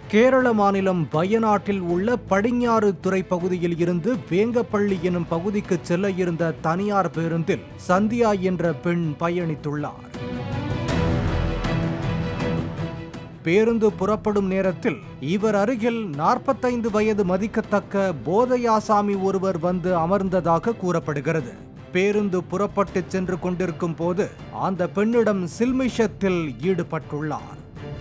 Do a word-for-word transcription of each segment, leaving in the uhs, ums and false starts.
கேரள மாநிலம் வயநாட்டில் உள்ள படிஞ்சாறு துறை பகுதியில் இருந்து வேங்கப்பள்ளி எனும் பகுதிக்கு செல்ல இருந்த தனியார் பேருந்தில் சந்தியா என்ற பெண் பயணித்துள்ளார். பேருந்து புறப்படும் நேரத்தில் இவர் அருகில் நாற்பத்தைந்து வயது மதிக்கத்தக்க போதையாசாமி ஒருவர் வந்து அமர்ந்ததாக கூறப்படுகிறது. பேருந்து புறப்பட்டு சென்று கொண்டிருக்கும் போது அந்த பெண்ணிடம் சில்மிஷத்தில் ஈடுபட்டுள்ளார்.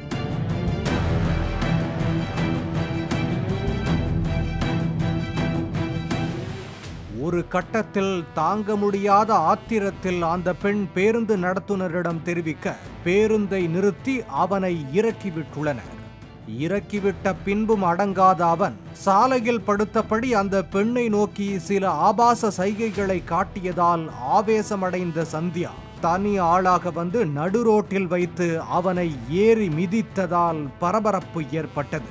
ஒரு கட்டத்தில் தாங்க முடியாத ஆத்திரத்தில் அந்த பெண் பேருந்து நடத்துனரிடம் தெரிவிக்க பேருந்தை நிறுத்தி அவனை இறக்கிவிட்டுள்ளனர். இறக்கிவிட்ட பின்பும் அடங்காத அவன் சாலையில் படுத்தபடி அந்த பெண்ணை நோக்கி சில ஆபாச சைகைகளை காட்டியதால் ஆவேசமடைந்த சந்தியா தனி ஆளாக வந்து நடுரோட்டில் வைத்து அவனை ஏறி மிதித்ததால் பரபரப்பு ஏற்பட்டது.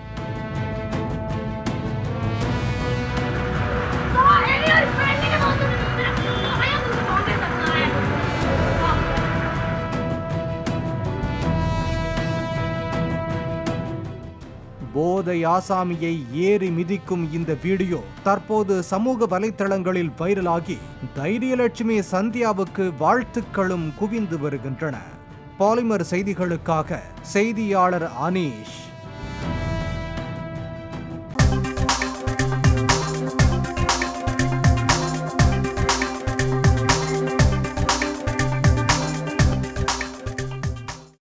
போதை ஆசாமியை ஏறி மிதிக்கும் இந்த வீடியோ தற்போது சமூக வலைத்தளங்களில் வைரலாகி தைரியலட்சுமி சந்தியாவுக்கு வாழ்த்துக்களும் குவிந்து வருகின்றன. பாலிமர் செய்திகளுக்காக செய்தியாளர் அனீஷ்.